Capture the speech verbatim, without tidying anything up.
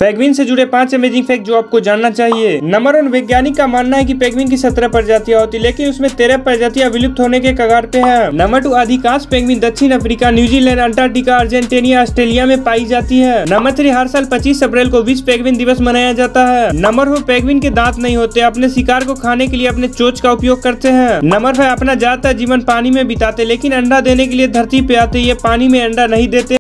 Penguin से जुड़े पांच अमेजिंग फैक्ट जो आपको जानना चाहिए। नंबर वन, वैज्ञानिक का मानना है कि पेंगुइन की सत्रह प्रजातियां होती, लेकिन उसमें तेरह प्रजातियां विलुप्त होने के कगार पे है। नंबर टू, अधिकांश पेंगुइन दक्षिण Africa, New Zealand, Antarctica, Argentina, Australia में पाई जाती है। नंबर थ्री, हर साल पच्चीस अप्रैल को विश्व पेंगुइन दिवस मनाया जाता है। नंबर फोर, पेंगुइन के दांत नहीं होते, अपने शिकार को खाने के लिए अपने चोंच का उपयोग करते हैं। नंबर फाइव, अपना ज्यादातर जीवन पानी में बिताते, लेकिन अंडा देने के लिए धरती पे आते, ये पानी में अंडा नहीं देते।